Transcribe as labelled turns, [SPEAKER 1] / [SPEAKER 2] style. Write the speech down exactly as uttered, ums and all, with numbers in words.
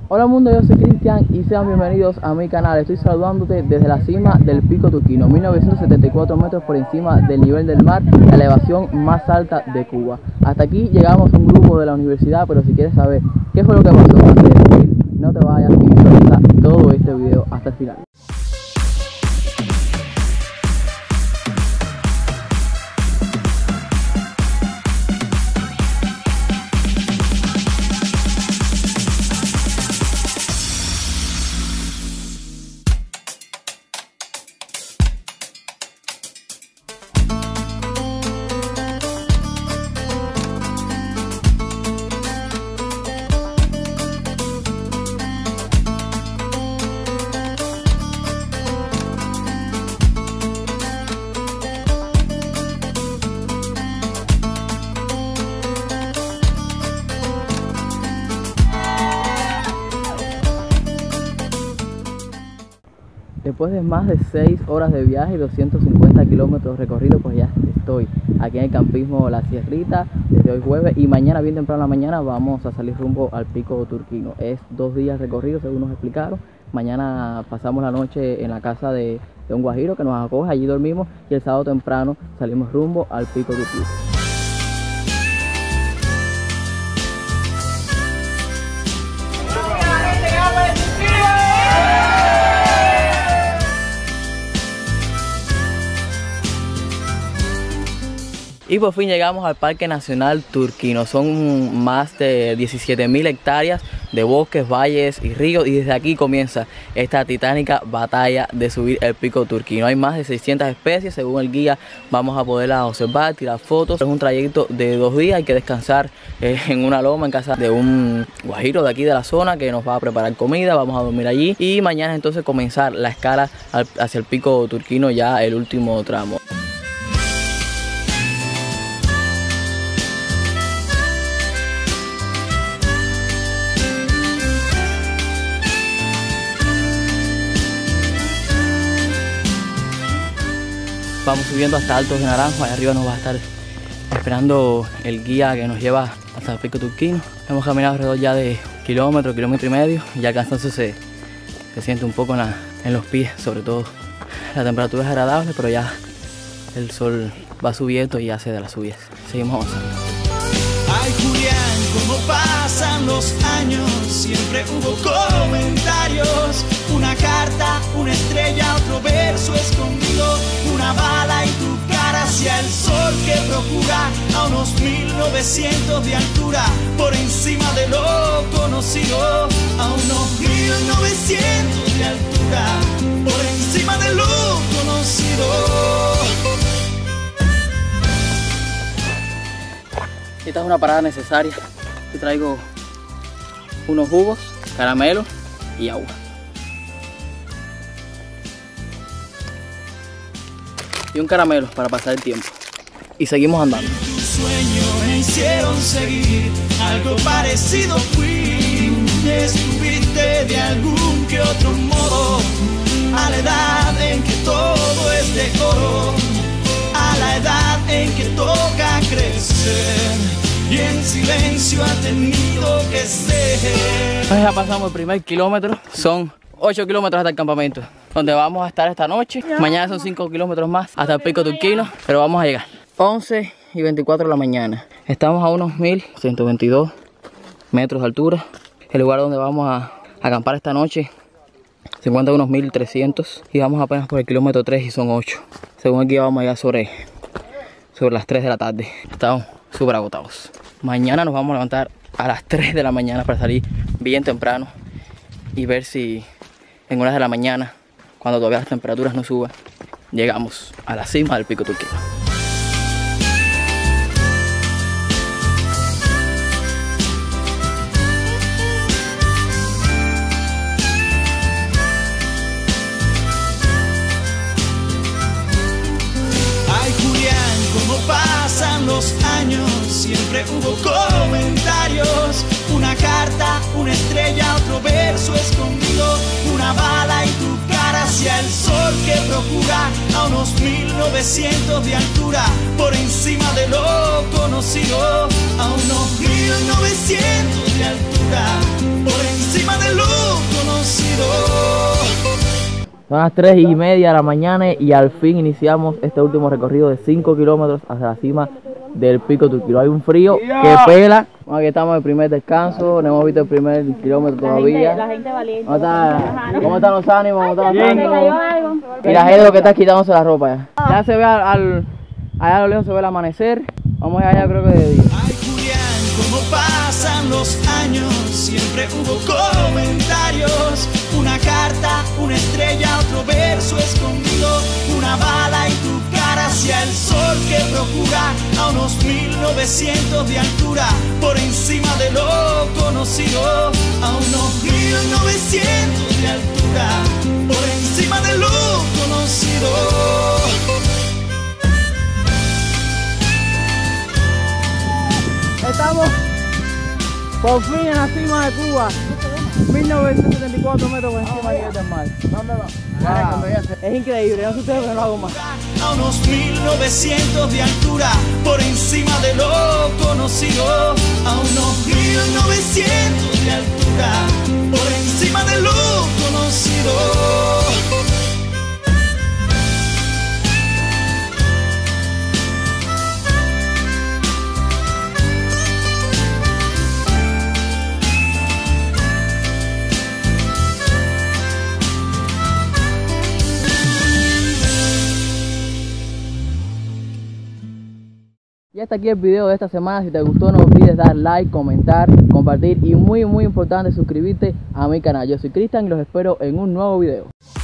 [SPEAKER 1] Hola mundo, yo soy Cristian y sean bienvenidos a mi canal. Estoy saludándote desde la cima del Pico Turquino, mil novecientos setenta y cuatro metros por encima del nivel del mar, la elevación más alta de Cuba. Hasta aquí llegamos un grupo de la universidad, pero si quieres saber qué fue lo que pasó antes de subir, no te vayas y visualiza todo este video hasta el final. Después de más de seis horas de viaje y doscientos cincuenta kilómetros recorridos, pues ya estoy aquí en el campismo La Sierrita desde hoy jueves, y mañana bien temprano en la mañana vamos a salir rumbo al Pico Turquino. Es dos días recorridos según nos explicaron. Mañana pasamos la noche en la casa de, de un guajiro que nos acoge, allí dormimos y el sábado temprano salimos rumbo al Pico Turquino. Y por fin llegamos al Parque Nacional Turquino. Son más de diecisiete mil hectáreas de bosques, valles y ríos, y desde aquí comienza esta titánica batalla de subir el Pico Turquino. Hay más de seiscientas especies, según el guía vamos a poderlas observar, tirar fotos. Es un trayecto de dos días, hay que descansar eh, en una loma en casa de un guajiro de aquí de la zona que nos va a preparar comida, vamos a dormir allí y mañana entonces comenzar la escala al, hacia el Pico Turquino, ya el último tramo. Vamos subiendo hasta Altos de Naranjo, allá arriba nos va a estar esperando el guía que nos lleva hasta el Pico Turquino. Hemos caminado alrededor ya de kilómetro, kilómetro y medio, y ya el cansancio se, se siente un poco en, la, en los pies, sobre todo. La temperatura es agradable, pero ya el sol va subiendo y hace de las subidas. Seguimos avanzando.
[SPEAKER 2] Ay, Julián, cómo pasan los años, siempre hubo comentarios, una carta, una estrella, otro verso escondido, una bala y tu cara hacia el sol que procura a unos mil novecientos de altura, por encima de lo conocido, a unos mil novecientos de altura, por encima de lo conocido.
[SPEAKER 1] Esta es una parada necesaria. Aquí traigo unos jugos, caramelos y agua. Y un caramelo para pasar el tiempo. Y seguimos andando.
[SPEAKER 2] Tus sueños me hicieron seguir, algo parecido fui. Estuviste de algún que otro modo, a la edad en que todo es de oro, a la edad en que toca crecer y en silencio ha tenido que ser.
[SPEAKER 1] Ya pasamos el primer kilómetro, son ocho kilómetros hasta el campamento, donde vamos a estar esta noche. Mañana son cinco kilómetros más hasta el Pico Turquino, pero vamos a llegar. once y veinticuatro de la mañana. Estamos a unos mil ciento veintidós metros de altura. El lugar donde vamos a acampar esta noche se encuentra a unos mil trescientos y vamos apenas por el kilómetro tres y son ocho. Según el guía vamos a llegar sobre, sobre las tres de la tarde. Estamos súper agotados. Mañana nos vamos a levantar a las tres de la mañana para salir bien temprano y ver si en horas de la mañana, cuando todavía las temperaturas no suban, llegamos a la cima del Pico Turquino.
[SPEAKER 2] Pasan los años, siempre hubo comentarios, una carta, una estrella, otro verso escondido, una bala y tu cara hacia el sol que procura a unos mil novecientos de altura, por encima de lo conocido, a unos mil novecientos de altura, por encima de lo
[SPEAKER 1] Son las tres y media de la mañana y al fin iniciamos este último recorrido de cinco kilómetros hacia la cima del Pico Turquino. Hay un frío que pela. Bueno, aquí estamos en el primer descanso, no hemos visto el primer kilómetro todavía.
[SPEAKER 3] La gente valiente.
[SPEAKER 1] ¿Cómo, está, ¿Cómo están los ánimos? ¿Cómo están los
[SPEAKER 3] ¿Te
[SPEAKER 1] ánimos?
[SPEAKER 3] cayó algo?
[SPEAKER 1] Y la gente lo que está quitándose la ropa ya. Ya se ve al, al, allá a lo lejos se ve el amanecer. Vamos allá, creo que de día.
[SPEAKER 2] Ay, Julián, cómo pasan los años, siempre hubo comentarios, una carta, una estrella, otro verso escondido, una bala y tu cara hacia el sol que procura a unos mil novecientos de altura, por encima de lo conocido, a unos mil novecientos de altura, por encima de lo conocido.
[SPEAKER 1] Estamos por fin en la cima de Cuba, mil novecientos setenta y cuatro metros por encima del nivel del mar. ¿Dónde va? Wow. Es increíble, no sé ustedes, pero no lo hago más.
[SPEAKER 2] A unos mil novecientos de altura, por encima de lo conocido, a unos mil novecientos de altura, por encima de lo conocido.
[SPEAKER 1] Y hasta aquí el video de esta semana. Si te gustó, no olvides dar like, comentar, compartir y muy muy importante suscribirte a mi canal. Yo soy Cristian y los espero en un nuevo video.